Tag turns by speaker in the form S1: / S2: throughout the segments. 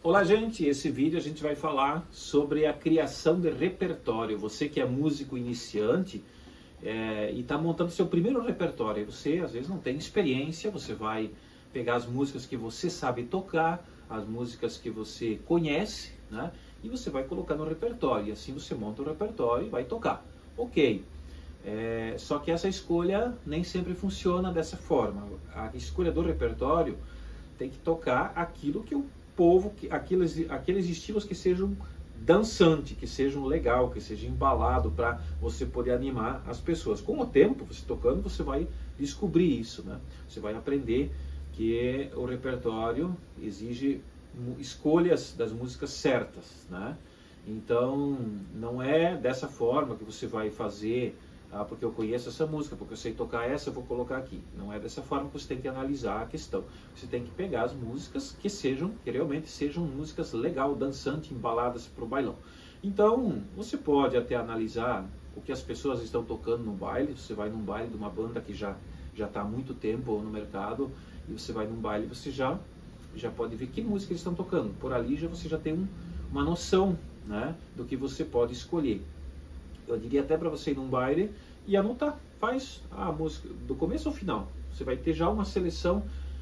S1: Olá, gente! Esse vídeo a gente vai falar sobre a criação de repertório. Você que é músico iniciante e está montando seu primeiro repertório, e você às vezes não tem experiência, você vai pegar as músicas que você sabe tocar, as músicas que você conhece, né? E você vai colocar no repertório, e assim você monta o repertório e vai tocar. Ok. Só que essa escolha nem sempre funciona dessa forma. A escolha do repertório tem que tocar aquilo que o povo, aqueles estilos que sejam dançante, que sejam legal, que seja embalado para você poder animar as pessoas. Com o tempo, você tocando, você vai descobrir isso, né? Você vai aprender que o repertório exige escolhas das músicas certas, né? Então, não é dessa forma que você vai fazer, porque eu conheço essa música, porque eu sei tocar essa, eu vou colocar aqui. Não é dessa forma que você tem que analisar a questão. Você tem que pegar as músicas que realmente sejam músicas legal, dançante, embaladas para o bailão. Então, você pode até analisar o que as pessoas estão tocando no baile. Você vai num baile de uma banda que já está há muito tempo no mercado, e você vai num baile, você já pode ver que música eles estão tocando. Por ali você já tem uma noção, né, do que você pode escolher. Eu diria até para você ir num baile e anotar, faz a música do começo ao final. Você vai ter já uma seleção,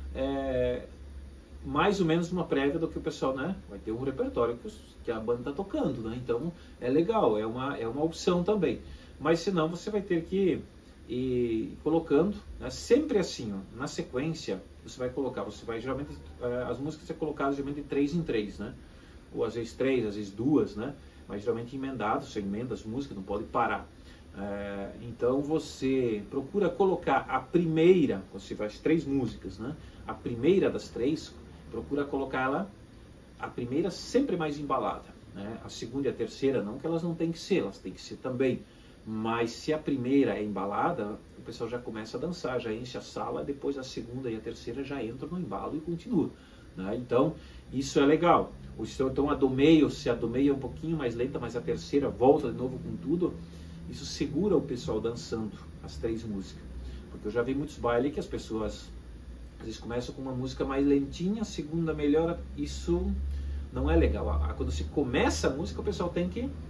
S1: mais ou menos uma prévia do que o pessoal, né? Vai ter um repertório que a banda está tocando, né? Então é legal, é uma opção também. Mas senão você vai ter que ir colocando, né? Sempre assim, ó, na sequência, você vai colocar, geralmente, as músicas são colocadas geralmente de 3 em 3, né? Ou às vezes 3, às vezes 2, né? Mas geralmente emendado, você emenda as músicas, não pode parar. Então você procura colocar a primeira, você faz 3 músicas, né? A primeira das 3, procura colocar ela, a primeira sempre mais embalada, né? A segunda e a terceira não, que elas não têm que ser, elas têm que ser também. Mas se a primeira é embalada, o pessoal já começa a dançar, já enche a sala, depois a segunda e a terceira já entram no embalo e continua, né? Então isso é legal. Então a do meio, se a do meio é um pouquinho mais lenta, mas a terceira volta de novo com tudo, isso segura o pessoal dançando as 3 músicas. Porque eu já vi muitos bailes que as pessoas às vezes começam com uma música mais lentinha, a segunda melhora, isso não é legal. Quando se começa a música, o pessoal tem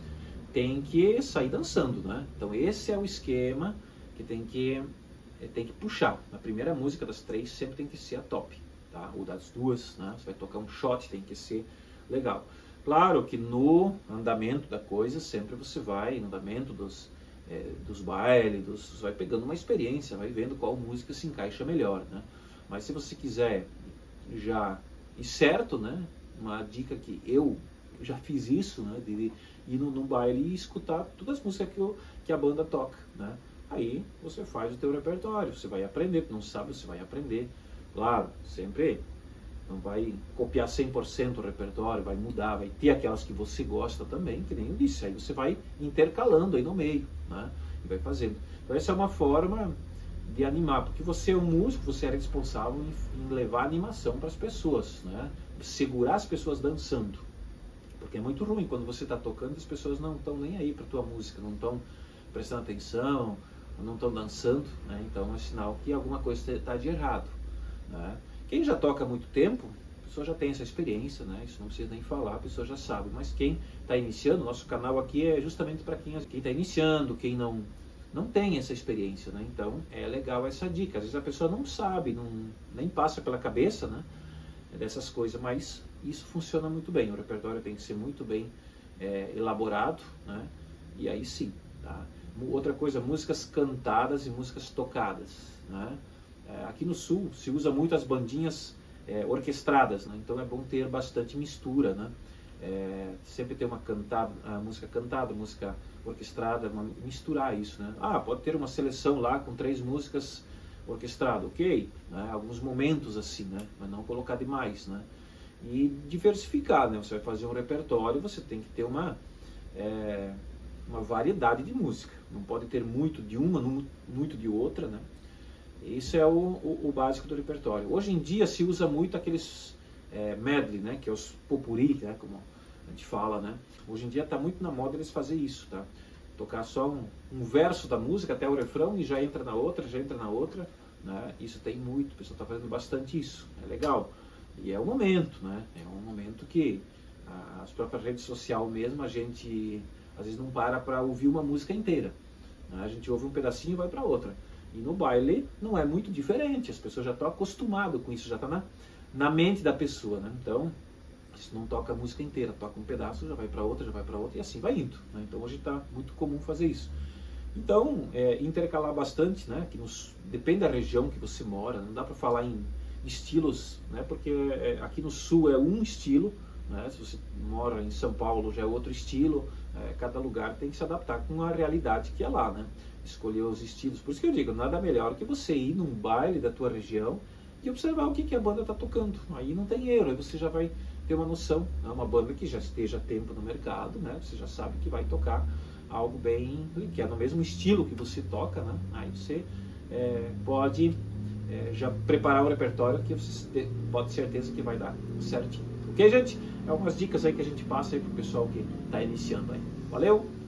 S1: que sair dançando, né? Então esse é o esquema que tem que puxar. A primeira música das 3 sempre tem que ser a top, tá? Ou das 2, né? Você vai tocar um shot, tem que ser legal. Claro que no andamento da coisa, sempre você vai, no andamento dos bailes, você vai pegando uma experiência, vai vendo qual música se encaixa melhor, né? Mas se você quiser já ir certo, né? Uma dica que eu já fiz isso, né? De ir num baile e escutar todas as músicas que a banda toca, né? Aí você faz o teu repertório, você vai aprender, não sabe, você vai aprender. Claro, sempre não vai copiar 100% o repertório, vai mudar, vai ter aquelas que você gosta também, que nem eu disse, aí você vai intercalando aí no meio, né? E vai fazendo. Então essa é uma forma de animar, porque você é um músico, você é responsável em levar animação para as pessoas, né? Segurar as pessoas dançando. Porque é muito ruim quando você está tocando e as pessoas não estão nem aí para a tua música, não estão prestando atenção, não estão dançando, né? Então é sinal que alguma coisa está de errado, né? Quem já toca há muito tempo, a pessoa já tem essa experiência, né? Isso não precisa nem falar, a pessoa já sabe. Mas quem está iniciando, nosso canal aqui é justamente para quem está iniciando, quem não tem essa experiência, né? Então é legal essa dica. Às vezes a pessoa não sabe, nem passa pela cabeça, né? Dessas coisas, mas isso funciona muito bem. O repertório tem que ser muito bem elaborado, né? E aí sim, tá? Outra coisa, músicas cantadas e músicas tocadas, né? Aqui no Sul se usa muito as bandinhas orquestradas, né? Então é bom ter bastante mistura, né? Sempre ter música cantada, música orquestrada, misturar isso, né? Pode ter uma seleção lá com 3 músicas orquestradas, ok, né? Alguns momentos assim, né? Mas não colocar demais, né? E diversificar, né? Você vai fazer um repertório, você tem que ter uma variedade de música, não pode ter muito de uma, muito de outra, né? Isso é o básico do repertório. Hoje em dia se usa muito aqueles medley, né? Que é os popurrí, né? Como a gente fala, né? Hoje em dia está muito na moda eles fazer isso, tá? Tocar só um verso da música até o refrão e já entra na outra, né? Isso tem muito, o pessoal está fazendo bastante isso, é legal. E é o momento, né? É um momento que as próprias redes sociais mesmo, a gente às vezes não para ouvir uma música inteira, né? A gente ouve um pedacinho e vai para outra. E no baile não é muito diferente, as pessoas já estão acostumadas com isso, já está na mente da pessoa, né? Então, se não toca a música inteira, toca um pedaço, já vai para outra, e assim vai indo, né? Então hoje está muito comum fazer isso. Então, intercalar bastante, né? Depende da região que você mora, não dá para falar em estilos, né? Porque aqui no sul é um estilo, né? Se você mora em São Paulo já é outro estilo, cada lugar tem que se adaptar com a realidade que é lá, né? Escolher os estilos. Por isso que eu digo, nada melhor que você ir num baile da tua região e observar o que a banda está tocando. Aí não tem erro, aí você já vai ter uma noção, né? Uma banda que já esteja há tempo no mercado, né? Você já sabe que vai tocar algo bem, que é no mesmo estilo que você toca, né? Aí você pode já preparar o repertório que você pode ter certeza que vai dar certinho. Ok, gente? É algumas dicas aí que a gente passa aí pro pessoal que está iniciando aí. Valeu!